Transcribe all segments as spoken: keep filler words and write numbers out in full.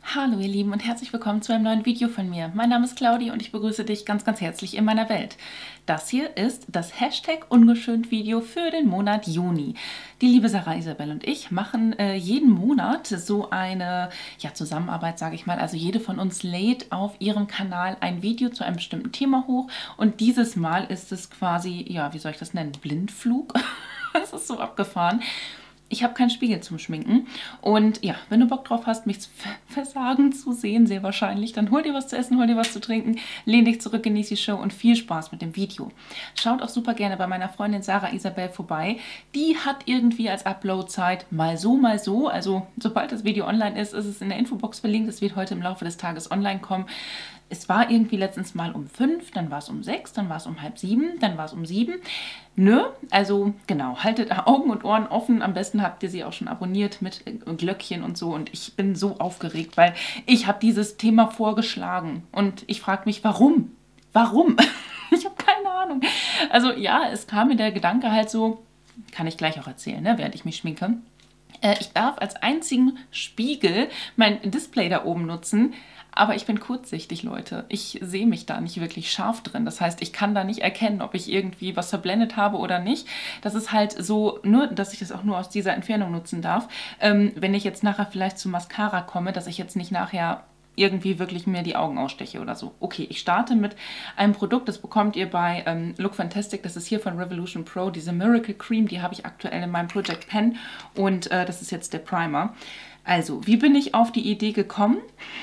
Hallo ihr Lieben und herzlich willkommen zu einem neuen Video von mir. Mein Name ist Claudi und ich begrüße dich ganz ganz herzlich in meiner Welt. Das hier ist das Hashtag ungeschönt Video für den Monat Juni. Die liebe Sarah Isabel und ich machen äh, jeden Monat so eine ja, Zusammenarbeit, sage ich mal. Also jede von uns lädt auf ihrem Kanal ein Video zu einem bestimmten Thema hoch und dieses Mal ist es quasi, ja wie soll ich das nennen, Blindflug? Das ist so abgefahren. Ich habe keinen Spiegel zum Schminken und ja, wenn du Bock drauf hast, mich versagen zu sehen, sehr wahrscheinlich, dann hol dir was zu essen, hol dir was zu trinken, lehn dich zurück, genieß die Show und viel Spaß mit dem Video. Schaut auch super gerne bei meiner Freundin Sarah Isabel vorbei. Die hat irgendwie als Uploadzeit mal so, mal so, also sobald das Video online ist, ist es in der Infobox verlinkt. Es wird heute im Laufe des Tages online kommen. Es war irgendwie letztens mal um fünf, dann war es um sechs, dann war es um halb sieben, dann war es um sieben. Nö, also genau, haltet Augen und Ohren offen. Am besten habt ihr sie auch schon abonniert mit Glöckchen und so. Und ich bin so aufgeregt, weil ich habe dieses Thema vorgeschlagen. Und ich frage mich, warum? Warum? Ich habe keine Ahnung. Also ja, es kam mir der Gedanke halt so, kann ich gleich auch erzählen, ne, während ich mich schminke. Ich darf als einzigen Spiegel mein Display da oben nutzen, aber ich bin kurzsichtig, Leute. Ich sehe mich da nicht wirklich scharf drin. Das heißt, ich kann da nicht erkennen, ob ich irgendwie was verblendet habe oder nicht. Das ist halt so, nur, dass ich das auch nur aus dieser Entfernung nutzen darf. Ähm, wenn ich jetzt nachher vielleicht zu Mascara komme, dass ich jetzt nicht nachher irgendwie wirklich mir die Augen aussteche oder so. Okay, ich starte mit einem Produkt, das bekommt ihr bei ähm, Look Fantastic, das ist hier von Revolution Pro, diese Miracle Cream, die habe ich aktuell in meinem Project Pen und äh, das ist jetzt der Primer. Also, wie bin ich auf die Idee gekommen?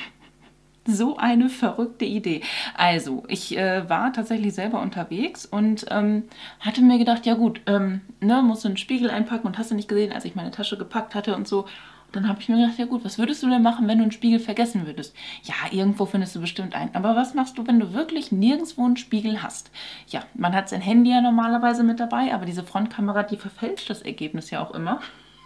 So eine verrückte Idee. Also, ich äh, war tatsächlich selber unterwegs und ähm, hatte mir gedacht, ja gut, ähm, ne, musst du einen Spiegel einpacken und hast du nicht gesehen, als ich meine Tasche gepackt hatte und so. Dann habe ich mir gedacht, ja gut, was würdest du denn machen, wenn du einen Spiegel vergessen würdest? Ja, irgendwo findest du bestimmt einen. Aber was machst du, wenn du wirklich nirgendwo einen Spiegel hast? Ja, man hat sein Handy ja normalerweise mit dabei, aber diese Frontkamera, die verfälscht das Ergebnis ja auch immer.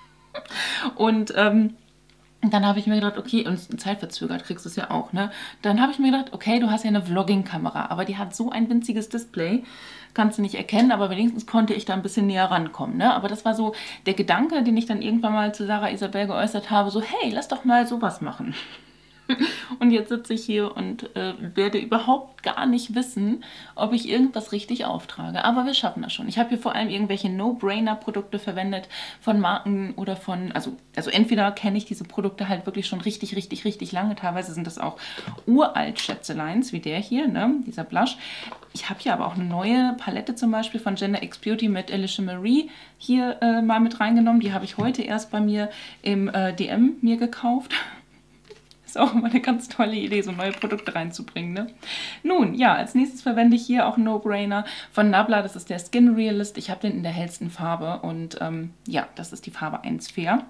Und ähm, dann habe ich mir gedacht, okay, und zeitverzögert kriegst du es ja auch, ne? Dann habe ich mir gedacht, okay, du hast ja eine Vlogging-Kamera, aber die hat so ein winziges Display, kannst du nicht erkennen, aber wenigstens konnte ich da ein bisschen näher rankommen, ne? Aber das war so der Gedanke, den ich dann irgendwann mal zu Sarah Isabel geäußert habe, so, hey, lass doch mal sowas machen. Und jetzt sitze ich hier und äh, werde überhaupt gar nicht wissen, ob ich irgendwas richtig auftrage. Aber wir schaffen das schon. Ich habe hier vor allem irgendwelche No-Brainer-Produkte verwendet von Marken oder von, also, also entweder kenne ich diese Produkte halt wirklich schon richtig, richtig, richtig lange. Teilweise sind das auch uralt Schätzeleins, wie der hier, ne? Dieser Blush. Ich habe hier aber auch eine neue Palette zum Beispiel von Gender X Beauty mit Alicia Marie hier äh, mal mit reingenommen. Die habe ich heute erst bei mir im äh, D M mir gekauft. Ist auch immer eine ganz tolle Idee, so neue Produkte reinzubringen, ne? Nun, ja, als nächstes verwende ich hier auch No-Brainer von Nabla. Das ist der Skin Realist. Ich habe den in der hellsten Farbe und ähm, ja, das ist die Farbe eins Fair.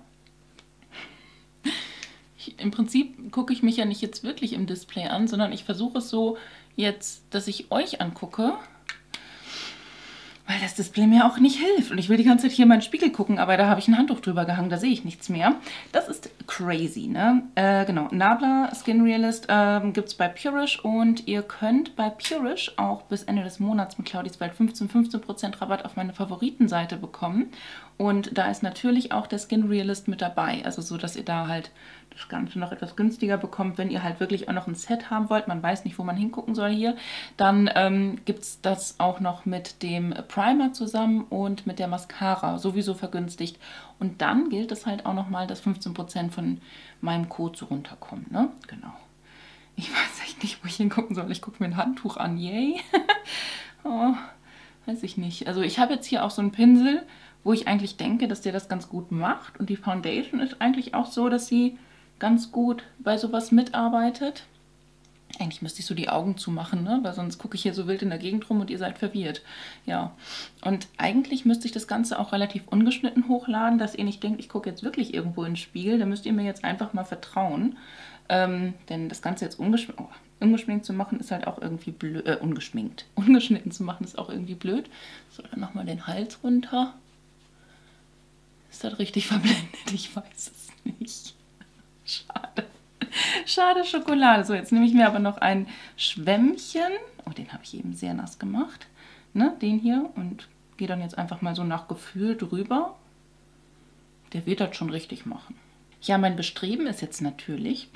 Ich, im Prinzip gucke ich mich ja nicht jetzt wirklich im Display an, sondern ich versuche es so jetzt, dass ich euch angucke, weil das Display mir auch nicht hilft. Und ich will die ganze Zeit hier in meinen Spiegel gucken, aber da habe ich ein Handtuch drüber gehangen, da sehe ich nichts mehr. Das ist crazy, ne? Äh, genau, Nabla Skin Realist ähm, gibt es bei Purish und ihr könnt bei Purish auch bis Ende des Monats mit Claudis Welt fünfzehn Prozent Rabatt auf meine Favoritenseite bekommen. Und da ist natürlich auch der Skin Realist mit dabei, also so, dass ihr da halt das Ganze noch etwas günstiger bekommt. Wenn ihr halt wirklich auch noch ein Set haben wollt, man weiß nicht, wo man hingucken soll hier, dann ähm, gibt es das auch noch mit dem Primer zusammen und mit der Mascara, sowieso vergünstigt. Und dann gilt es halt auch nochmal, dass fünfzehn Prozent von meinem Code so runterkommen, ne? Genau. Ich weiß echt nicht, wo ich hingucken soll. Ich gucke mir ein Handtuch an, yay. Oh, weiß ich nicht. Also ich habe jetzt hier auch so einen Pinsel, wo ich eigentlich denke, dass der das ganz gut macht. Und die Foundation ist eigentlich auch so, dass sie ganz gut bei sowas mitarbeitet. Eigentlich müsste ich so die Augen zumachen, ne? Weil sonst gucke ich hier so wild in der Gegend rum und ihr seid verwirrt. Ja, und eigentlich müsste ich das Ganze auch relativ ungeschnitten hochladen, dass ihr nicht denkt, ich gucke jetzt wirklich irgendwo in den Spiegel. Da müsst ihr mir jetzt einfach mal vertrauen. Ähm, denn das Ganze jetzt ungeschminkt, oh, ungeschminkt zu machen ist halt auch irgendwie blöd. Äh, ungeschminkt. Ungeschnitten zu machen ist auch irgendwie blöd. So, dann nochmal den Hals runter. Ist das richtig verblendet? Ich weiß es nicht. Schade. Schade Schokolade. So, jetzt nehme ich mir aber noch ein Schwämmchen. Oh, den habe ich eben sehr nass gemacht. Ne, den hier. Und gehe dann jetzt einfach mal so nach Gefühl drüber. Der wird das schon richtig machen. Ja, mein Bestreben ist jetzt natürlich,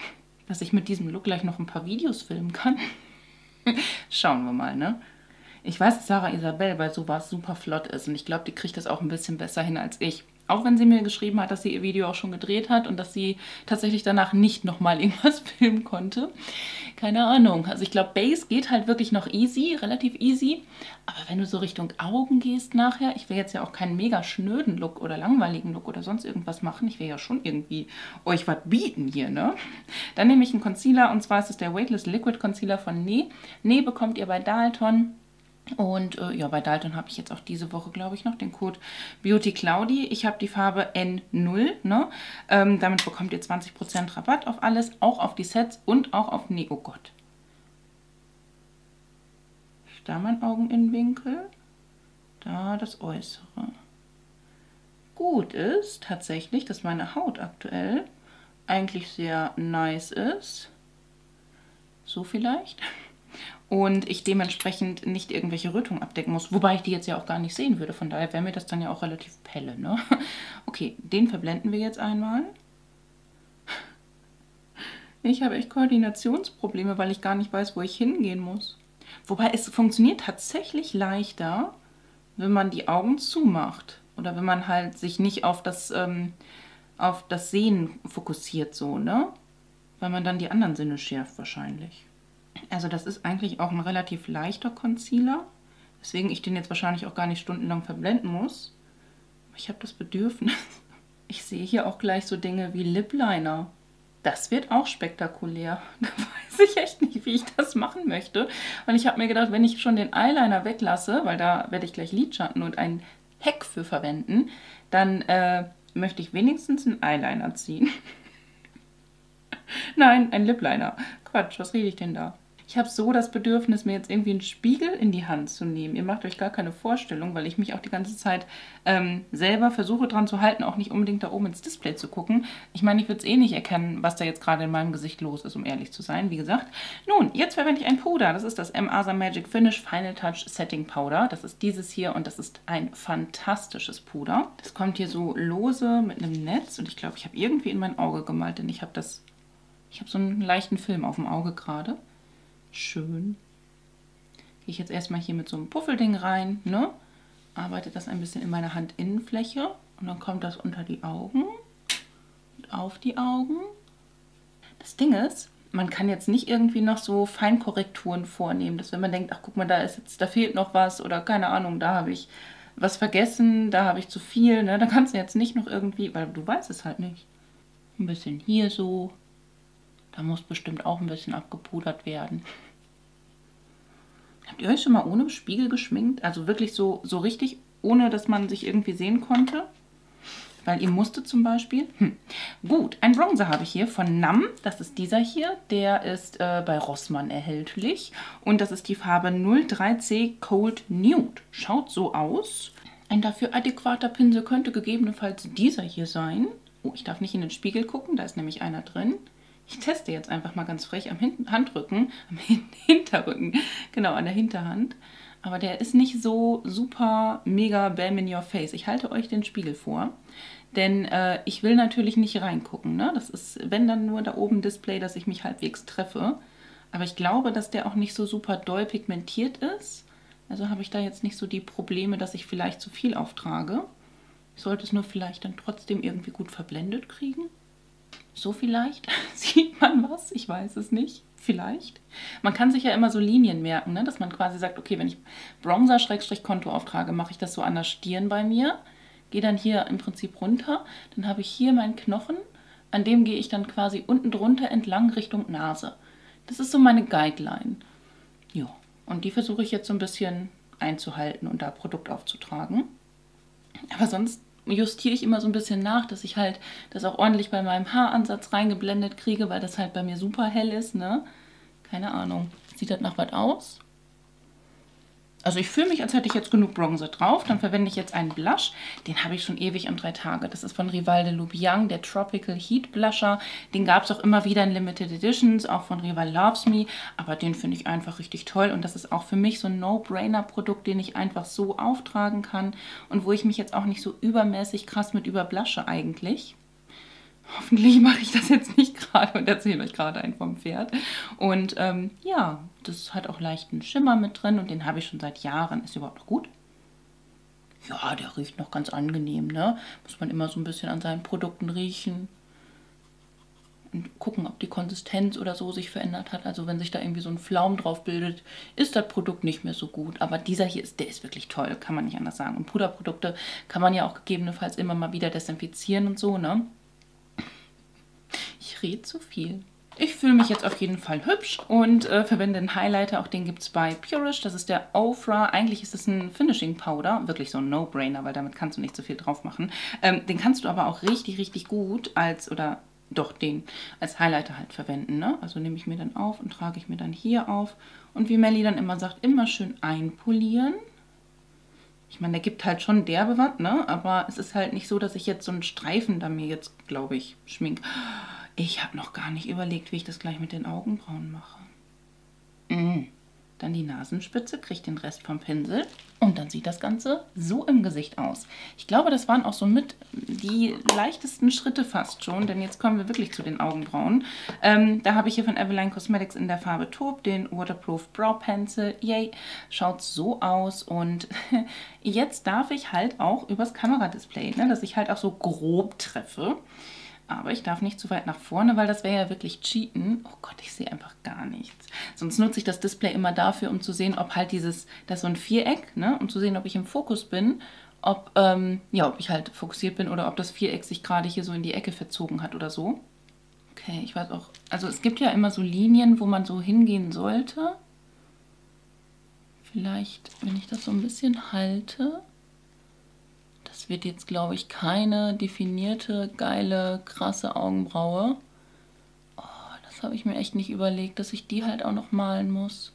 dass ich mit diesem Look gleich noch ein paar Videos filmen kann. Schauen wir mal, ne? Ich weiß, dass Sarah Isabel bei sowas super flott ist und ich glaube, die kriegt das auch ein bisschen besser hin als ich. Auch wenn sie mir geschrieben hat, dass sie ihr Video auch schon gedreht hat und dass sie tatsächlich danach nicht nochmal irgendwas filmen konnte. Keine Ahnung. Also ich glaube, Base geht halt wirklich noch easy, relativ easy. Aber wenn du so Richtung Augen gehst nachher, ich will jetzt ja auch keinen mega schnöden Look oder langweiligen Look oder sonst irgendwas machen. Ich will ja schon irgendwie euch was bieten hier, ne? Dann nehme ich einen Concealer und zwar ist es der Weightless Liquid Concealer von Nee. Nee bekommt ihr bei Dalton. Und äh, ja, bei Dalton habe ich jetzt auch diese Woche, glaube ich, noch den Code Beauty Cloudy. Ich habe die Farbe N null, ne? Ähm, damit bekommt ihr zwanzig Prozent Rabatt auf alles, auch auf die Sets und auch auf... Nee, oh Gott. Ist da mein Augeninnenwinkel? Da das Äußere. Gut ist tatsächlich, dass meine Haut aktuell eigentlich sehr nice ist. So vielleicht. Und ich dementsprechend nicht irgendwelche Rötungen abdecken muss. Wobei ich die jetzt ja auch gar nicht sehen würde. Von daher wäre mir das dann ja auch relativ pelle, ne? Okay, den verblenden wir jetzt einmal. Ich habe echt Koordinationsprobleme, weil ich gar nicht weiß, wo ich hingehen muss. Wobei es funktioniert tatsächlich leichter, wenn man die Augen zumacht. Oder wenn man halt sich nicht auf das, ähm, auf das Sehen fokussiert, so, ne? Weil man dann die anderen Sinne schärft wahrscheinlich. Also das ist eigentlich auch ein relativ leichter Concealer, weswegen ich den jetzt wahrscheinlich auch gar nicht stundenlang verblenden muss. Aber ich habe das Bedürfnis. Ich sehe hier auch gleich so Dinge wie Lip Liner. Das wird auch spektakulär. Da weiß ich echt nicht, wie ich das machen möchte. Und ich habe mir gedacht, wenn ich schon den Eyeliner weglasse, weil da werde ich gleich Lidschatten und ein Heck für verwenden, dann äh, möchte ich wenigstens einen Eyeliner ziehen. Nein, ein Lip Liner. Quatsch, was rede ich denn da? Ich habe so das Bedürfnis, mir jetzt irgendwie einen Spiegel in die Hand zu nehmen. Ihr macht euch gar keine Vorstellung, weil ich mich auch die ganze Zeit ähm, selber versuche dran zu halten, auch nicht unbedingt da oben ins Display zu gucken. Ich meine, ich würde es eh nicht erkennen, was da jetzt gerade in meinem Gesicht los ist, um ehrlich zu sein, wie gesagt. Nun, jetzt verwende ich ein Puder. Das ist das M. Asa Magic Finish Final Touch Setting Powder. Das ist dieses hier und das ist ein fantastisches Puder. Das kommt hier so lose mit einem Netz und ich glaube, ich habe irgendwie in mein Auge gemalt, denn ich habe das... Ich habe so einen leichten Film auf dem Auge gerade. Schön. Gehe ich jetzt erstmal hier mit so einem Puffelding rein, ne? Arbeite das ein bisschen in meine Handinnenfläche und dann kommt das unter die Augen und auf die Augen. Das Ding ist, man kann jetzt nicht irgendwie noch so Feinkorrekturen vornehmen, dass wenn man denkt, ach guck mal, da ist jetzt, da fehlt noch was oder keine Ahnung, da habe ich was vergessen, da habe ich zu viel, ne? Da kannst du jetzt nicht noch irgendwie, weil du weißt es halt nicht. Ein bisschen hier so. Da muss bestimmt auch ein bisschen abgepudert werden. Habt ihr euch schon mal ohne Spiegel geschminkt? Also wirklich so, so richtig, ohne dass man sich irgendwie sehen konnte? Weil ihr musstet zum Beispiel. Hm. Gut, ein Bronzer habe ich hier von Nam. Das ist dieser hier. Der ist äh, bei Rossmann erhältlich. Und das ist die Farbe null drei C Cold Nude. Schaut so aus. Ein dafür adäquater Pinsel könnte gegebenenfalls dieser hier sein. Oh, ich darf nicht in den Spiegel gucken. Da ist nämlich einer drin. Ich teste jetzt einfach mal ganz frech am Hin Handrücken, am Hin Hinterrücken, genau, an der Hinterhand. Aber der ist nicht so super mega bam in your face. Ich halte euch den Spiegel vor, denn äh, ich will natürlich nicht reingucken, ne? Das ist, wenn dann nur da oben Display, dass ich mich halbwegs treffe. Aber ich glaube, dass der auch nicht so super doll pigmentiert ist. Also habe ich da jetzt nicht so die Probleme, dass ich vielleicht zu viel auftrage. Ich sollte es nur vielleicht dann trotzdem irgendwie gut verblendet kriegen. So vielleicht sieht man was, ich weiß es nicht, vielleicht. Man kann sich ja immer so Linien merken, ne? Dass man quasi sagt, okay, wenn ich Bronzer-Konto auftrage, mache ich das so an der Stirn bei mir, gehe dann hier im Prinzip runter, dann habe ich hier meinen Knochen, an dem gehe ich dann quasi unten drunter entlang Richtung Nase. Das ist so meine Guideline. Ja, und die versuche ich jetzt so ein bisschen einzuhalten und da Produkt aufzutragen. Aber sonst justiere ich immer so ein bisschen nach, dass ich halt das auch ordentlich bei meinem Haaransatz reingeblendet kriege, weil das halt bei mir super hell ist, ne? Keine Ahnung. Sieht das nach was aus? Also ich fühle mich, als hätte ich jetzt genug Bronzer drauf. Dann verwende ich jetzt einen Blush. Den habe ich schon ewig und drei Tage. Das ist von Rival de Lubiang, der Tropical Heat Blusher. Den gab es auch immer wieder in Limited Editions, auch von Rival Loves Me. Aber den finde ich einfach richtig toll. Und das ist auch für mich so ein No-Brainer-Produkt, den ich einfach so auftragen kann. Und wo ich mich jetzt auch nicht so übermäßig krass mit überblusche eigentlich. Hoffentlich mache ich das jetzt nicht gerade und erzähle euch gerade einen vom Pferd. Und ähm, ja, das hat auch leichten Schimmer mit drin und den habe ich schon seit Jahren. Ist überhaupt noch gut? Ja, der riecht noch ganz angenehm, ne? Muss man immer so ein bisschen an seinen Produkten riechen. Und gucken, ob die Konsistenz oder so sich verändert hat. Also wenn sich da irgendwie so ein Flaum drauf bildet, ist das Produkt nicht mehr so gut. Aber dieser hier ist, der ist wirklich toll, kann man nicht anders sagen. Und Puderprodukte kann man ja auch gegebenenfalls immer mal wieder desinfizieren und so, ne? Ich rede zu viel. Ich fühle mich jetzt auf jeden Fall hübsch und äh, verwende einen Highlighter. Auch den gibt es bei Purish. Das ist der Ofra. Eigentlich ist es ein Finishing Powder. Wirklich so ein No-Brainer, weil damit kannst du nicht so viel drauf machen. Ähm, den kannst du aber auch richtig, richtig gut als, oder doch den als Highlighter halt verwenden. Ne? Also nehme ich mir dann auf und trage ich mir dann hier auf. Und wie Melli dann immer sagt, immer schön einpolieren. Ich meine, der gibt halt schon derbe was, ne? Aber es ist halt nicht so, dass ich jetzt so einen Streifen da mir jetzt, glaube ich, schmink. Ich habe noch gar nicht überlegt, wie ich das gleich mit den Augenbrauen mache. Mm. Dann die Nasenspitze, kriegt den Rest vom Pinsel und dann sieht das Ganze so im Gesicht aus. Ich glaube, das waren auch so mit die leichtesten Schritte fast schon, denn jetzt kommen wir wirklich zu den Augenbrauen. Ähm, da habe ich hier von Eveline Cosmetics in der Farbe Taupe den Waterproof Brow Pencil. Yay, schaut so aus und jetzt darf ich halt auch übers Kameradisplay, ne, dass ich halt auch so grob treffe. Aber ich darf nicht zu weit nach vorne, weil das wäre ja wirklich Cheaten. Oh Gott, ich sehe einfach gar nichts. Sonst nutze ich das Display immer dafür, um zu sehen, ob halt dieses, das ist so ein Viereck, ne, um zu sehen, ob ich im Fokus bin, ob, ähm, ja, ob ich halt fokussiert bin oder ob das Viereck sich gerade hier so in die Ecke verzogen hat oder so. Okay, ich weiß auch, also es gibt ja immer so Linien, wo man so hingehen sollte. Vielleicht, wenn ich das so ein bisschen halte. Das wird jetzt, glaube ich, keine definierte, geile, krasse Augenbraue. Oh, das habe ich mir echt nicht überlegt, dass ich die halt auch noch malen muss.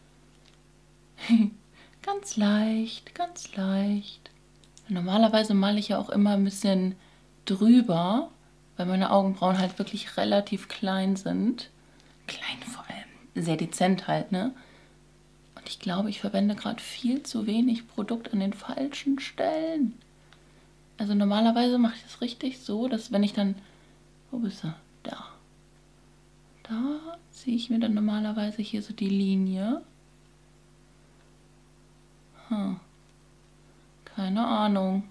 Ganz leicht, ganz leicht. Normalerweise male ich ja auch immer ein bisschen drüber, weil meine Augenbrauen halt wirklich relativ klein sind. Klein vor allem, sehr dezent halt, ne? Und ich glaube, ich verwende gerade viel zu wenig Produkt an den falschen Stellen. Also normalerweise mache ich das richtig so, dass wenn ich dann... Wo bist du? Da. Da ziehe ich mir dann normalerweise hier so die Linie. Hm. Keine Ahnung.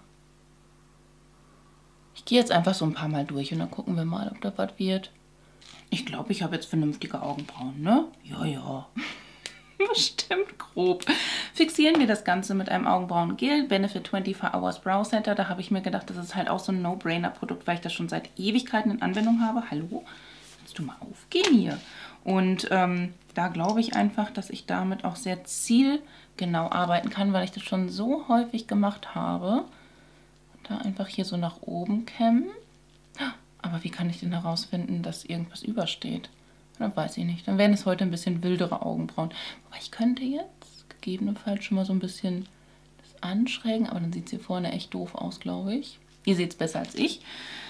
Ich gehe jetzt einfach so ein paar Mal durch und dann gucken wir mal, ob da was wird. Ich glaube, ich habe jetzt vernünftige Augenbrauen, ne? Ja, ja. Bestimmt grob. Fixieren wir das Ganze mit einem Augenbrauengel, Benefit vierundzwanzig Hours Brow Setter. Da habe ich mir gedacht, das ist halt auch so ein No-Brainer-Produkt, weil ich das schon seit Ewigkeiten in Anwendung habe. Hallo? Willst du mal aufgehen hier? Und ähm, da glaube ich einfach, dass ich damit auch sehr zielgenau arbeiten kann, weil ich das schon so häufig gemacht habe. Und da einfach hier so nach oben kämmen. Aber wie kann ich denn herausfinden, dass irgendwas übersteht? Dann weiß ich nicht. Dann werden es heute ein bisschen wildere Augenbrauen. Aber ich könnte jetzt gegebenenfalls schon mal so ein bisschen das anschrägen. Aber dann sieht es hier vorne echt doof aus, glaube ich. Ihr seht es besser als ich.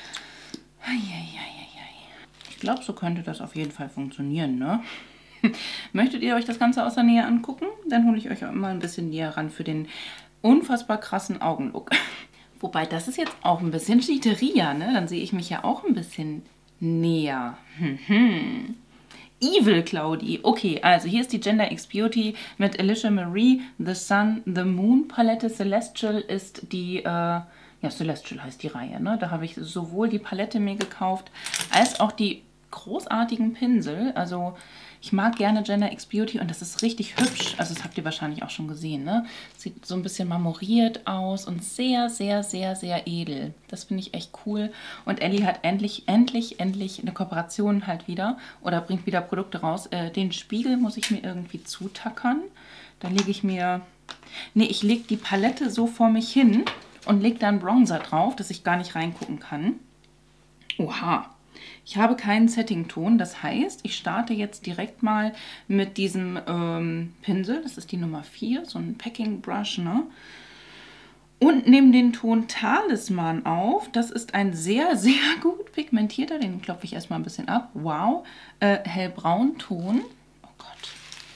Ich glaube, so könnte das auf jeden Fall funktionieren, ne? Möchtet ihr euch das Ganze aus der Nähe angucken? Dann hole ich euch auch immer ein bisschen näher ran für den unfassbar krassen Augenlook. Wobei, das ist jetzt auch ein bisschen Cheateria, ne? Dann sehe ich mich ja auch ein bisschen näher. Hm. Evil Cloudy. Okay, also hier ist die Gender X Beauty mit Alicia Marie, The Sun, The Moon Palette. Celestial ist die, äh, ja, Celestial heißt die Reihe, ne? Da habe ich sowohl die Palette mir gekauft, als auch die großartigen Pinsel. Also ich mag gerne Gender X Beauty und das ist richtig hübsch. Also das habt ihr wahrscheinlich auch schon gesehen, ne? Sieht so ein bisschen marmoriert aus und sehr, sehr, sehr, sehr edel. Das finde ich echt cool. Und Ellie hat endlich, endlich, endlich eine Kooperation halt wieder oder bringt wieder Produkte raus. Äh, den Spiegel muss ich mir irgendwie zutackern. Da lege ich mir... Ne, ich lege die Palette so vor mich hin und lege da einen Bronzer drauf, dass ich gar nicht reingucken kann. Oha! Ich habe keinen Setting-Ton, das heißt, ich starte jetzt direkt mal mit diesem ähm, Pinsel, das ist die Nummer vier, so ein Packing Brush, ne? Und nehme den Ton Talisman auf, das ist ein sehr, sehr gut pigmentierter, den klopfe ich erstmal ein bisschen ab, wow, äh, hellbraun-Ton, oh Gott.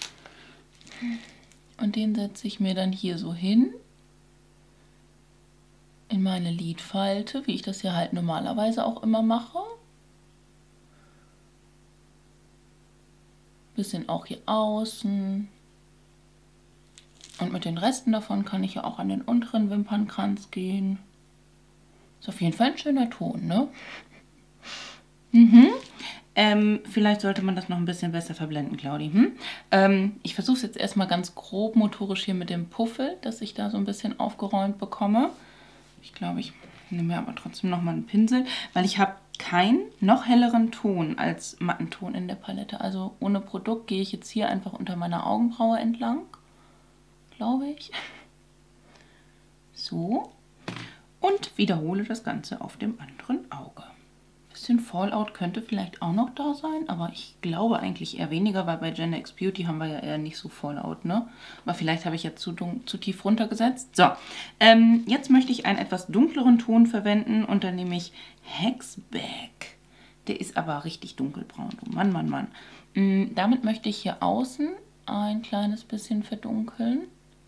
Und den setze ich mir dann hier so hin, in meine Lidfalte, wie ich das ja halt normalerweise auch immer mache. Bisschen auch hier außen. Und mit den Resten davon kann ich ja auch an den unteren Wimpernkranz gehen. Ist auf jeden Fall ein schöner Ton, ne? Mhm. Ähm, vielleicht sollte man das noch ein bisschen besser verblenden, Claudi. Hm? Ähm, ich versuche es jetzt erstmal ganz grob motorisch hier mit dem Puffel, dass ich da so ein bisschen aufgeräumt bekomme. Ich glaube, ich nehme mir aber trotzdem nochmal einen Pinsel, weil ich habe keinen noch helleren Ton als Mattenton in der Palette. Also ohne Produkt gehe ich jetzt hier einfach unter meiner Augenbraue entlang, glaube ich. So. Und wiederhole das Ganze auf dem anderen Auge. Ein bisschen Fallout könnte vielleicht auch noch da sein, aber ich glaube eigentlich eher weniger, weil bei Gen X Beauty haben wir ja eher nicht so Fallout, ne? Aber vielleicht habe ich jetzt zu, zu tief runtergesetzt. So, ähm, jetzt möchte ich einen etwas dunkleren Ton verwenden und dann nehme ich Hexback. Der ist aber richtig dunkelbraun. Oh Mann, Mann, Mann. Ähm, damit möchte ich hier außen ein kleines bisschen verdunkeln.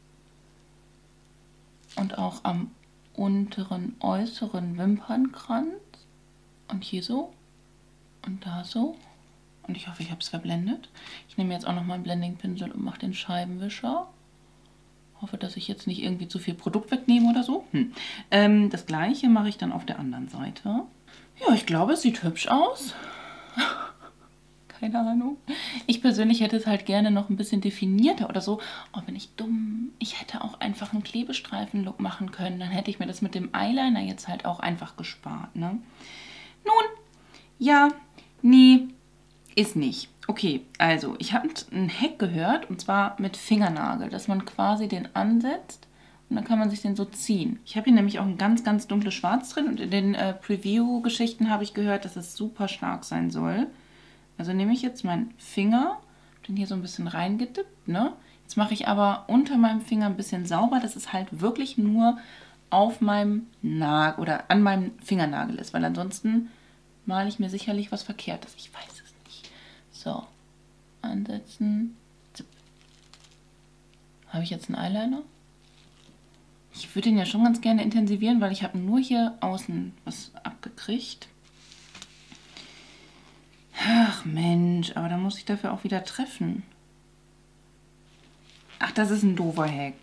Und auch am unteren, äußeren Wimpernkranz. Und hier so. Und da so. Und ich hoffe, ich habe es verblendet. Ich nehme jetzt auch noch mal einen Blending-Pinsel und mache den Scheibenwischer. Hoffe, dass ich jetzt nicht irgendwie zu viel Produkt wegnehme oder so. Hm. Ähm, das gleiche mache ich dann auf der anderen Seite. Ja, ich glaube, es sieht hübsch aus. Keine Ahnung. Ich persönlich hätte es halt gerne noch ein bisschen definierter oder so. Oh, bin ich dumm. Ich hätte auch einfach einen Klebestreifen-Look machen können. Dann hätte ich mir das mit dem Eyeliner jetzt halt auch einfach gespart, ne? Nun, ja, nee, ist nicht. Okay, also ich habe einen Hack gehört und zwar mit Fingernagel, dass man quasi den ansetzt und dann kann man sich den so ziehen. Ich habe hier nämlich auch ein ganz, ganz dunkles Schwarz drin und in den äh, Preview-Geschichten habe ich gehört, dass es super stark sein soll. Also nehme ich jetzt meinen Finger, den hier so ein bisschen reingedippt, ne? Jetzt mache ich aber unter meinem Finger ein bisschen sauber, dass es halt wirklich nur auf meinem Nagel oder an meinem Fingernagel ist, weil ansonsten male ich mir sicherlich was Verkehrtes. Ich weiß es nicht. So, ansetzen. Zip. Habe ich jetzt einen Eyeliner? Ich würde den ja schon ganz gerne intensivieren, weil ich habe nur hier außen was abgekriegt. Ach Mensch, aber dann muss ich dafür auch wieder treffen. Ach, das ist ein doofer Hack.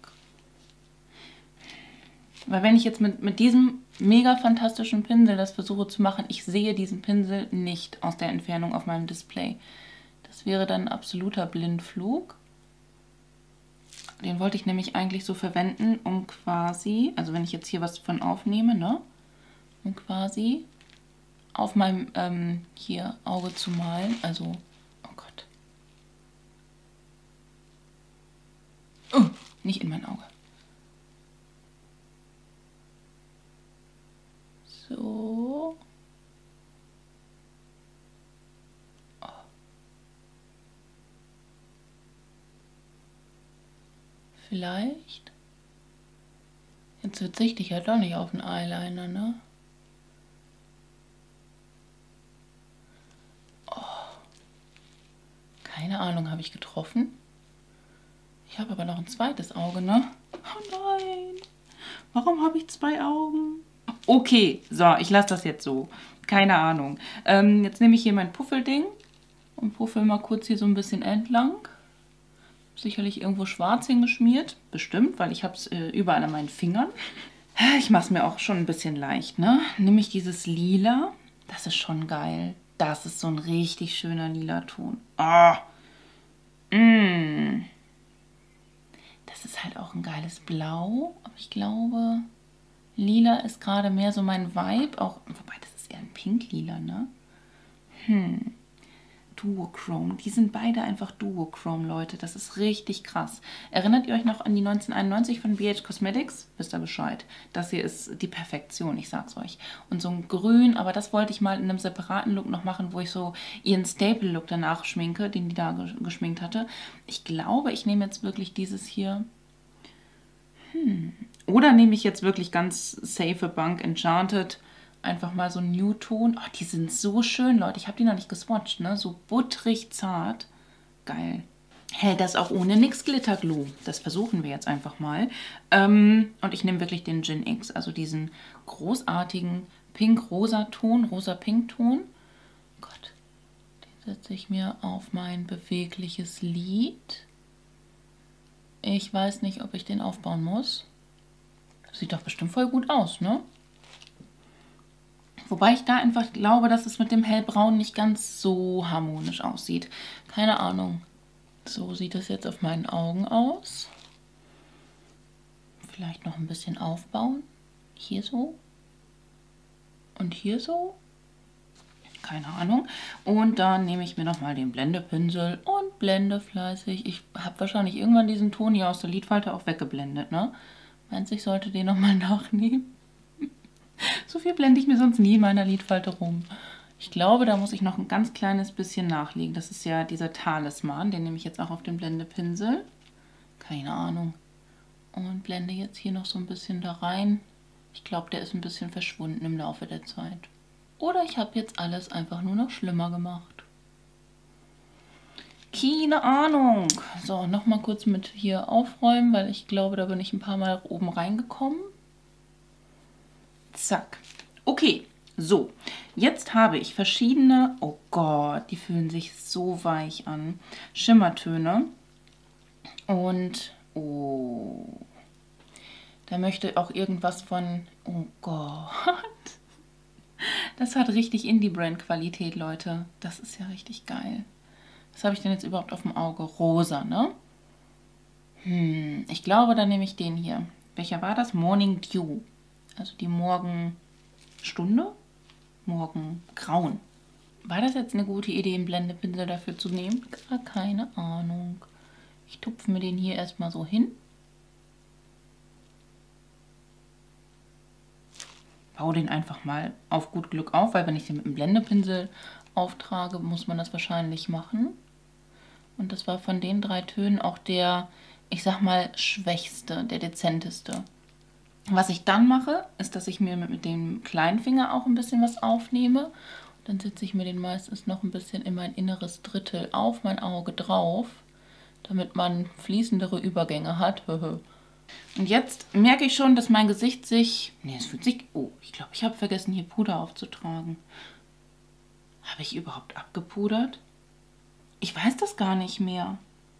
Weil wenn ich jetzt mit, mit diesem mega fantastischen Pinsel das versuche zu machen, ich sehe diesen Pinsel nicht aus der Entfernung auf meinem Display. Das wäre dann ein absoluter Blindflug. Den wollte ich nämlich eigentlich so verwenden, um quasi, also wenn ich jetzt hier was von aufnehme, ne, um quasi auf meinem ähm, hier Auge zu malen. Also, oh Gott. Oh, nicht in mein Auge. So. Oh. Vielleicht. Jetzt verzichte ich ja doch nicht auf einen Eyeliner, ne? Oh. Keine Ahnung, habe ich getroffen? Ich habe aber noch ein zweites Auge, ne? Oh nein. Warum habe ich zwei Augen? Okay, so, ich lasse das jetzt so. Keine Ahnung. Ähm, jetzt nehme ich hier mein Puffelding und puffel mal kurz hier so ein bisschen entlang. Sicherlich irgendwo schwarz hingeschmiert. Bestimmt, weil ich habe es äh, überall an meinen Fingern. Ich mache es mir auch schon ein bisschen leicht, ne? Nehme ich dieses Lila. Das ist schon geil. Das ist so ein richtig schöner lila Ton. Ah. Mm. Das ist halt auch ein geiles Blau. Aber ich glaube, Lila ist gerade mehr so mein Vibe. Auch, wobei, das ist eher ein Pink-Lila, ne? Hm. Duochrome. Die sind beide einfach Duochrome, Leute. Das ist richtig krass. Erinnert ihr euch noch an die neunzehnhunderteinundneunzig von B H Cosmetics? Wisst ihr Bescheid. Das hier ist die Perfektion, ich sag's euch. Und so ein Grün, aber das wollte ich mal in einem separaten Look noch machen, wo ich so ihren Staple-Look danach schminke, den die da geschminkt hatte. Ich glaube, ich nehme jetzt wirklich dieses hier. Hm. Oder nehme ich jetzt wirklich ganz safe Bank Enchanted. Einfach mal so einen Nude-Ton. Oh, die sind so schön, Leute. Ich habe die noch nicht geswatcht, ne? So butterig zart. Geil. Hält das auch ohne nix Glitterglue. Das versuchen wir jetzt einfach mal. Ähm, und ich nehme wirklich den Gen X, also diesen großartigen Pink-Rosa-Ton, Rosa-Pink-Ton. Gott, den setze ich mir auf mein bewegliches Lid. Ich weiß nicht, ob ich den aufbauen muss. Sieht doch bestimmt voll gut aus, ne? Wobei ich da einfach glaube, dass es mit dem Hellbraun nicht ganz so harmonisch aussieht. Keine Ahnung. So sieht es jetzt auf meinen Augen aus. Vielleicht noch ein bisschen aufbauen. Hier so. Und hier so. Keine Ahnung. Und dann nehme ich mir nochmal den Blendepinsel und blende fleißig. Ich habe wahrscheinlich irgendwann diesen Ton hier aus der Lidfalte auch weggeblendet, ne? Meinst du, ich sollte den nochmal nachnehmen? So viel blende ich mir sonst nie in meiner Lidfalte rum. Ich glaube, da muss ich noch ein ganz kleines bisschen nachlegen. Das ist ja dieser Talisman. Den nehme ich jetzt auch auf den Blendepinsel. Keine Ahnung. Und blende jetzt hier noch so ein bisschen da rein. Ich glaube, der ist ein bisschen verschwunden im Laufe der Zeit. Oder ich habe jetzt alles einfach nur noch schlimmer gemacht. Keine Ahnung. So, nochmal kurz mit hier aufräumen, weil ich glaube, da bin ich ein paar Mal oben reingekommen. Zack. Okay, so. Jetzt habe ich verschiedene, oh Gott, die fühlen sich so weich an, Schimmertöne. Und, oh, da möchte auch irgendwas von, oh Gott. Das hat richtig Indie-Brand-Qualität, Leute. Das ist ja richtig geil. Was habe ich denn jetzt überhaupt auf dem Auge? Rosa, ne? Hm, ich glaube, dann nehme ich den hier. Welcher war das? Morning Dew. Also die Morgenstunde? Morgengrauen. War das jetzt eine gute Idee, einen Blendepinsel dafür zu nehmen? Gar keine Ahnung. Ich tupfe mir den hier erstmal so hin. Baue den einfach mal auf gut Glück auf, weil wenn ich den mit dem Blendepinsel auftrage, muss man das wahrscheinlich machen. Und das war von den drei Tönen auch der, ich sag mal, schwächste, der dezenteste. Was ich dann mache, ist, dass ich mir mit dem kleinen Finger auch ein bisschen was aufnehme. Dann setze ich mir den meistens noch ein bisschen in mein inneres Drittel auf mein Auge drauf, damit man fließendere Übergänge hat. Und jetzt merke ich schon, dass mein Gesicht sich... Nee, es fühlt sich... Oh, ich glaube, ich habe vergessen, hier Puder aufzutragen. Habe ich überhaupt abgepudert? Ich weiß das gar nicht mehr.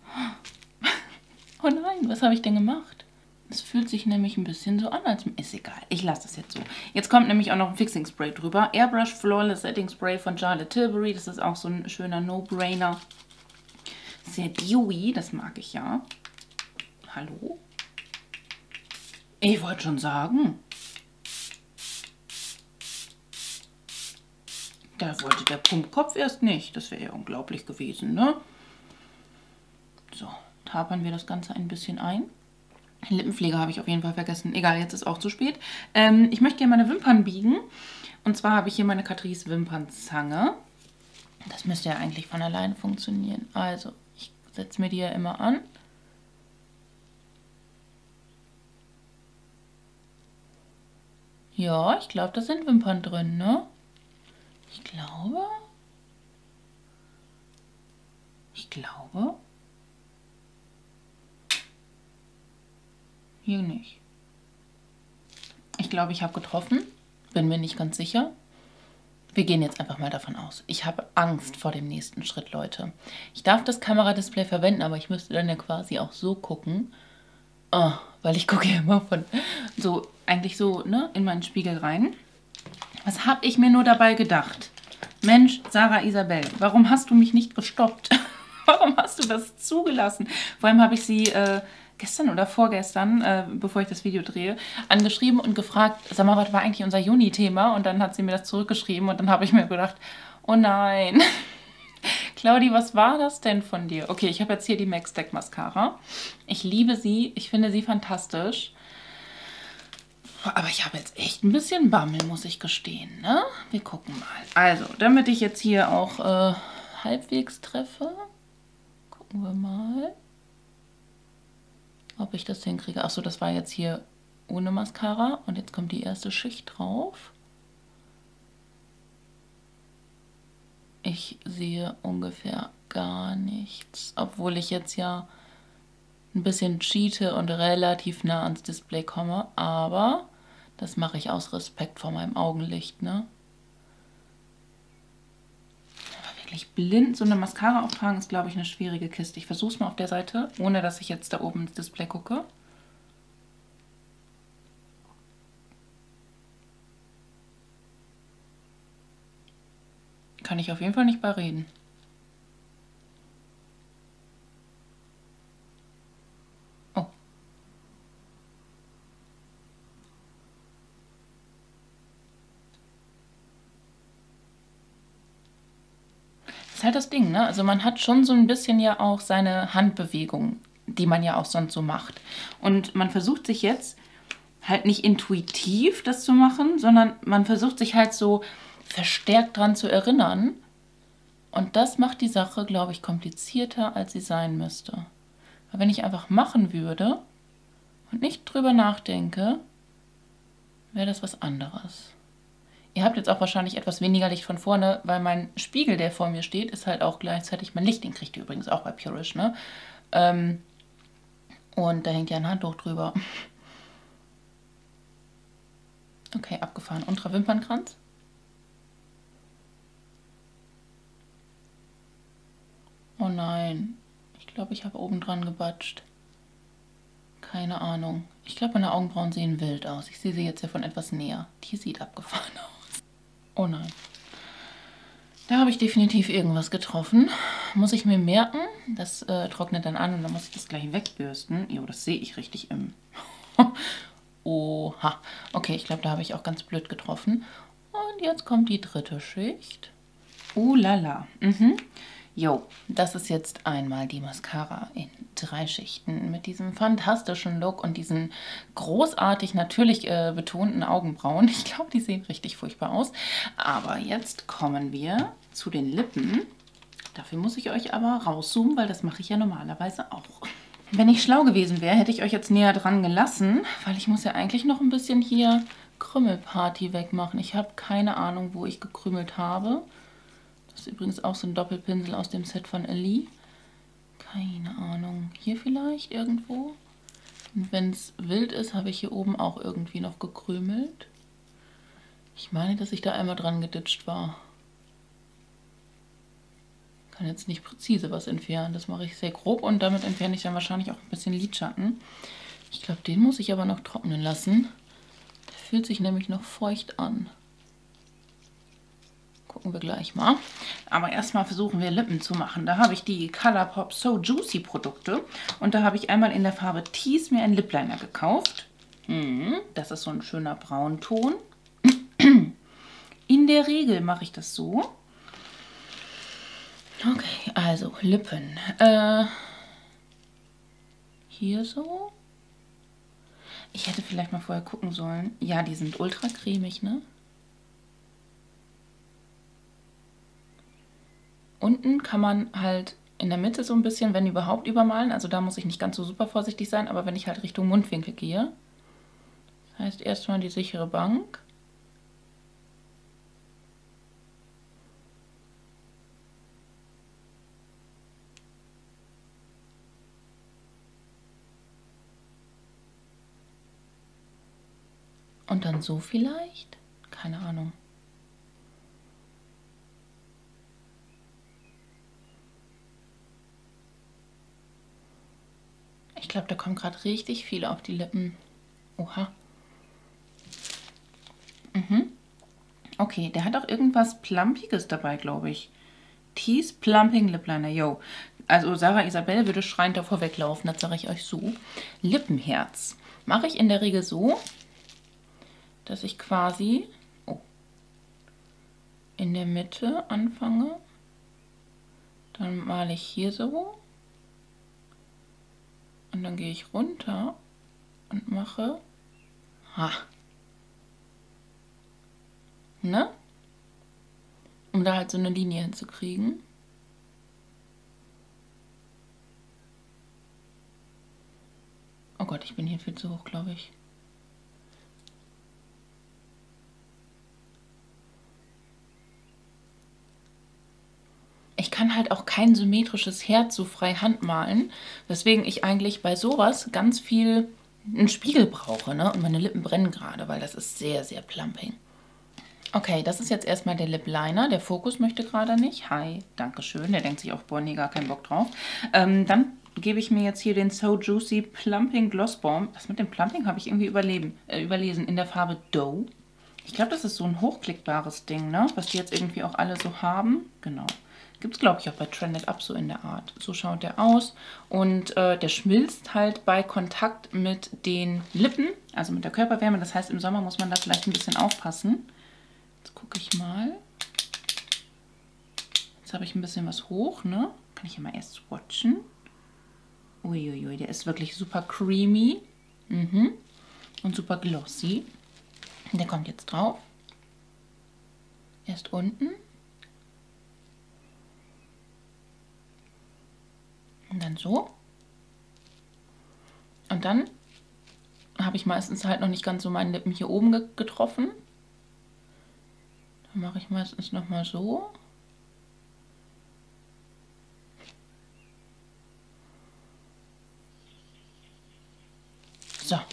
Oh nein, was habe ich denn gemacht? Es fühlt sich nämlich ein bisschen so an, als... Ist egal, ich lasse das jetzt so. Jetzt kommt nämlich auch noch ein Fixing Spray drüber. Airbrush Flawless Setting Spray von Charlotte Tilbury. Das ist auch so ein schöner No-Brainer. Sehr dewy, das mag ich ja. Hallo? Ich wollte schon sagen. Da wollte der Pumpkopf erst nicht. Das wäre ja unglaublich gewesen, ne? So, tapern wir das Ganze ein bisschen ein. Lippenpflege habe ich auf jeden Fall vergessen. Egal, jetzt ist auch zu spät. Ähm, ich möchte gerne meine Wimpern biegen. Und zwar habe ich hier meine Catrice Wimpernzange. Das müsste ja eigentlich von alleine funktionieren. Also, ich setze mir die ja immer an. Ja, ich glaube, da sind Wimpern drin, ne? Ich glaube. Ich glaube. Hier nicht. Ich glaube, ich habe getroffen. Bin mir nicht ganz sicher. Wir gehen jetzt einfach mal davon aus. Ich habe Angst vor dem nächsten Schritt, Leute. Ich darf das Kameradisplay verwenden, aber ich müsste dann ja quasi auch so gucken. Oh, weil ich gucke ja immer von so, eigentlich so, ne, in meinen Spiegel rein. Was habe ich mir nur dabei gedacht? Mensch, Sarah Isabel, warum hast du mich nicht gestoppt? Warum hast du das zugelassen? Vor allem habe ich sie äh, gestern oder vorgestern, äh, bevor ich das Video drehe, angeschrieben und gefragt, sag mal, was war eigentlich unser Juni-Thema? Und dann hat sie mir das zurückgeschrieben und dann habe ich mir gedacht, oh nein. Claudi, was war das denn von dir? Okay, ich habe jetzt hier die M A C Stack Mascara. Ich liebe sie, ich finde sie fantastisch. Aber ich habe jetzt echt ein bisschen Bammel, muss ich gestehen, ne? Wir gucken mal. Also, damit ich jetzt hier auch äh, halbwegs treffe, gucken wir mal, ob ich das hinkriege. Achso, das war jetzt hier ohne Mascara und jetzt kommt die erste Schicht drauf. Ich sehe ungefähr gar nichts, obwohl ich jetzt ja ein bisschen cheate und relativ nah ans Display komme, aber das mache ich aus Respekt vor meinem Augenlicht, ne? Aber wir Wirklich blind so eine Mascara auftragen ist, glaube ich, eine schwierige Kiste. Ich versuche es mal auf der Seite, ohne dass ich jetzt da oben ins Display gucke. Kann ich auf jeden Fall nicht bei reden. Oh. Das ist halt das Ding, ne? Also man hat schon so ein bisschen ja auch seine Handbewegung, die man ja auch sonst so macht. Und man versucht sich jetzt halt nicht intuitiv das zu machen, sondern man versucht sich halt so verstärkt dran zu erinnern. Und das macht die Sache, glaube ich, komplizierter, als sie sein müsste. Aber wenn ich einfach machen würde und nicht drüber nachdenke, wäre das was anderes. Ihr habt jetzt auch wahrscheinlich etwas weniger Licht von vorne, weil mein Spiegel, der vor mir steht, ist halt auch gleichzeitig mein Licht. Den kriegt ihr übrigens auch bei Purish, ne? Ähm, und da hängt ja ein Handtuch drüber. Okay, abgefahren. Unterer Wimpernkranz. Oh nein. Ich glaube, ich habe oben dran gebatscht. Keine Ahnung. Ich glaube, meine Augenbrauen sehen wild aus. Ich sehe sie jetzt ja von etwas näher. Die sieht abgefahren aus. Oh nein. Da habe ich definitiv irgendwas getroffen. Muss ich mir merken. Das äh, trocknet dann an und dann muss ich das gleich wegbürsten. Jo, das sehe ich richtig im... Oha. Okay, ich glaube, da habe ich auch ganz blöd getroffen. Und jetzt kommt die dritte Schicht. Uh, lala. Mhm. Jo, das ist jetzt einmal die Mascara in drei Schichten mit diesem fantastischen Look und diesen großartig natürlich äh, betonten Augenbrauen. Ich glaube, die sehen richtig furchtbar aus. Aber jetzt kommen wir zu den Lippen. Dafür muss ich euch aber rauszoomen, weil das mache ich ja normalerweise auch. Wenn ich schlau gewesen wäre, hätte ich euch jetzt näher dran gelassen, weil ich muss ja eigentlich noch ein bisschen hier Krümelparty wegmachen. Ich habe keine Ahnung, wo ich gekrümelt habe. Das ist übrigens auch so ein Doppelpinsel aus dem Set von Ali. Keine Ahnung. Hier vielleicht irgendwo. Und wenn es wild ist, habe ich hier oben auch irgendwie noch gekrümelt. Ich meine, dass ich da einmal dran geditscht war. Kann jetzt nicht präzise was entfernen. Das mache ich sehr grob und damit entferne ich dann wahrscheinlich auch ein bisschen Lidschatten. Ich glaube, den muss ich aber noch trocknen lassen. Der fühlt sich nämlich noch feucht an. Gucken wir gleich mal. Aber erstmal versuchen wir Lippen zu machen. Da habe ich die Colourpop So Juicy Produkte. Und da habe ich einmal in der Farbe Tease mir einen Lip Liner gekauft. Das ist so ein schöner Braunton. In der Regel mache ich das so. Okay, also Lippen. Äh, hier so. Ich hätte vielleicht mal vorher gucken sollen. Ja, die sind ultra cremig, ne? Unten kann man halt in der Mitte so ein bisschen, wenn überhaupt, übermalen. Also da muss ich nicht ganz so super vorsichtig sein, aber wenn ich halt Richtung Mundwinkel gehe. Das heißt erstmal die sichere Bank. Und dann so vielleicht? Keine Ahnung. Ich glaube, da kommt gerade richtig viel auf die Lippen. Oha. Mhm. Okay, der hat auch irgendwas Plumpiges dabei, glaube ich. Tease Plumping Lip Liner, yo. Also Sarah Isabel würde schreiend davor weglaufen, das sage ich euch so. Lippenherz. Mache ich in der Regel so, dass ich quasi oh, in der Mitte anfange. Dann male ich hier so. Und dann gehe ich runter und mache, ha, ne? Um da halt so eine Linie hinzukriegen. Oh Gott, ich bin hier viel zu hoch, glaube ich. Ich kann halt auch kein symmetrisches Herz so frei Hand malen, weswegen ich eigentlich bei sowas ganz viel einen Spiegel brauche, ne? Und meine Lippen brennen gerade, weil das ist sehr, sehr plumping. Okay, das ist jetzt erstmal der Lip Liner. Der Fokus möchte gerade nicht. Hi, danke schön. Der denkt sich auch, boah, nee, gar keinen Bock drauf. Ähm, dann gebe ich mir jetzt hier den So Juicy Plumping Gloss Bomb. Das mit dem Plumping habe ich irgendwie überleben, äh, überlesen. In der Farbe Dough. Ich glaube, das ist so ein hochklickbares Ding, ne? Was die jetzt irgendwie auch alle so haben. Genau. Gibt es, glaube ich, auch bei Trended Up so in der Art. So schaut der aus. Und äh, der schmilzt halt bei Kontakt mit den Lippen, also mit der Körperwärme. Das heißt, im Sommer muss man da vielleicht ein bisschen aufpassen. Jetzt gucke ich mal. Jetzt habe ich ein bisschen was hoch, ne? Kann ich ja mal erst swatchen. Uiuiui, der ist wirklich super creamy. Mhm. Und super glossy. Der kommt jetzt drauf. Erst unten. Und dann so. Und dann habe ich meistens halt noch nicht ganz so meine Lippen hier oben ge getroffen. Dann mache ich meistens nochmal so. So.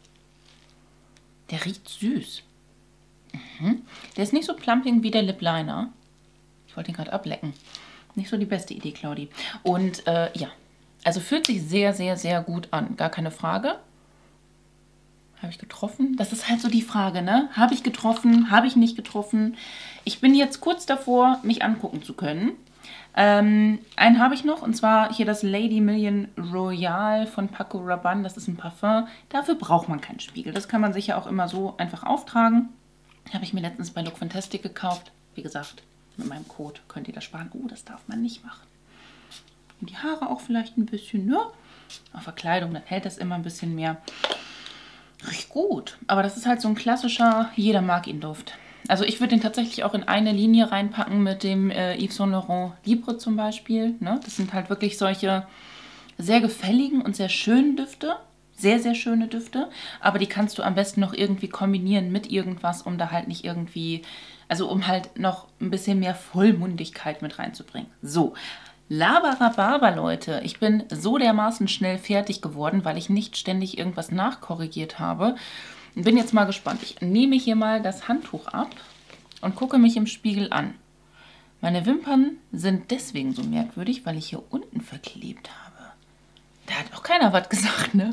Der riecht süß. Mhm. Der ist nicht so plumping wie der Lip Liner. Ich wollte ihn gerade ablecken. Nicht so die beste Idee, Claudi. Und äh, ja, also fühlt sich sehr, sehr, sehr gut an. Gar keine Frage. Habe ich getroffen? Das ist halt so die Frage, ne? Habe ich getroffen? Habe ich nicht getroffen? Ich bin jetzt kurz davor, mich angucken zu können. Ähm, einen habe ich noch, und zwar hier das Lady Million Royal von Paco Rabanne. Das ist ein Parfum. Dafür braucht man keinen Spiegel. Das kann man sich ja auch immer so einfach auftragen. Habe ich mir letztens bei Look Fantastic gekauft. Wie gesagt, mit meinem Code könnt ihr das sparen. Oh, das darf man nicht machen. Und die Haare auch vielleicht ein bisschen, ne? Auf Verkleidung, dann hält das immer ein bisschen mehr. Riecht gut. Aber das ist halt so ein klassischer, jeder mag ihn Duft. Also ich würde den tatsächlich auch in eine Linie reinpacken mit dem äh, Yves Saint Laurent Libre zum Beispiel. Ne? Das sind halt wirklich solche sehr gefälligen und sehr schönen Düfte. Sehr, sehr schöne Düfte. Aber die kannst du am besten noch irgendwie kombinieren mit irgendwas, um da halt nicht irgendwie, also um halt noch ein bisschen mehr Vollmundigkeit mit reinzubringen. So. Laberababa, Leute. Ich bin so dermaßen schnell fertig geworden, weil ich nicht ständig irgendwas nachkorrigiert habe. Bin jetzt mal gespannt. Ich nehme hier mal das Handtuch ab und gucke mich im Spiegel an. Meine Wimpern sind deswegen so merkwürdig, weil ich hier unten verklebt habe. Da hat auch keiner was gesagt, ne?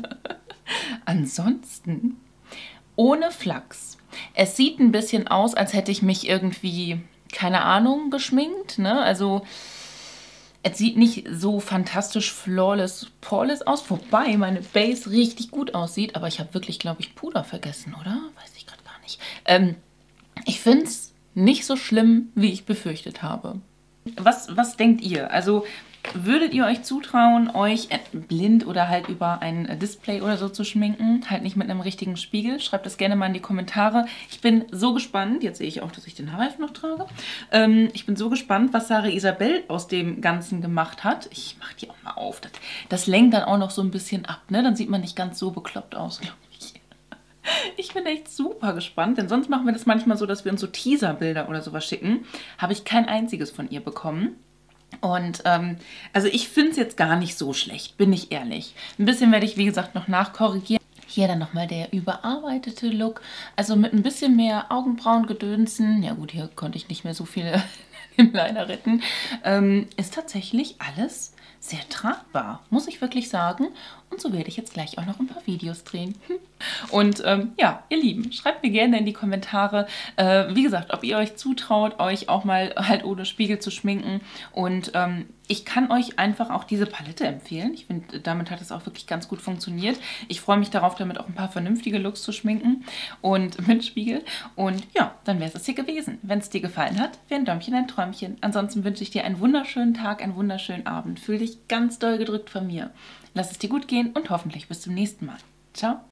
Ansonsten ohne Flachs. Es sieht ein bisschen aus, als hätte ich mich irgendwie, keine Ahnung, geschminkt, ne? Also es sieht nicht so fantastisch flawless, poreless aus, wobei meine Base richtig gut aussieht. Aber ich habe wirklich, glaube ich, Puder vergessen, oder? Weiß ich gerade gar nicht. Ähm, ich finde es nicht so schlimm, wie ich befürchtet habe. Was, was denkt ihr? Also würdet ihr euch zutrauen, euch blind oder halt über ein Display oder so zu schminken? Halt nicht mit einem richtigen Spiegel. Schreibt das gerne mal in die Kommentare. Ich bin so gespannt. Jetzt sehe ich auch, dass ich den Haarreif noch trage. Ähm, ich bin so gespannt, was Sarah Isabel aus dem Ganzen gemacht hat. Ich mache die auch mal auf. Das, das lenkt dann auch noch so ein bisschen ab, ne? Dann sieht man nicht ganz so bekloppt aus, glaube ich. Ich bin echt super gespannt, denn sonst machen wir das manchmal so, dass wir uns so Teaserbilder oder sowas schicken. Habe ich kein einziges von ihr bekommen. Und ähm, also ich finde es jetzt gar nicht so schlecht, bin ich ehrlich. Ein bisschen werde ich, wie gesagt, noch nachkorrigieren. Hier dann nochmal der überarbeitete Look. Also mit ein bisschen mehr Augenbrauengedönsen. Ja gut, hier konnte ich nicht mehr so viele im Liner retten. Ähm, ist tatsächlich alles sehr tragbar, muss ich wirklich sagen. Und so werde ich jetzt gleich auch noch ein paar Videos drehen. Und ähm, ja, ihr Lieben, schreibt mir gerne in die Kommentare, äh, wie gesagt, ob ihr euch zutraut, euch auch mal halt ohne Spiegel zu schminken. Und ähm, ich kann euch einfach auch diese Palette empfehlen. Ich finde, damit hat es auch wirklich ganz gut funktioniert. Ich freue mich darauf, damit auch ein paar vernünftige Looks zu schminken und mit Spiegel. Und ja, dann wäre es das hier gewesen. Wenn es dir gefallen hat, wäre ein Däumchen ein Träumchen. Ansonsten wünsche ich dir einen wunderschönen Tag, einen wunderschönen Abend. Fühl dich ganz doll gedrückt von mir. Lass es dir gut gehen und hoffentlich bis zum nächsten Mal. Ciao!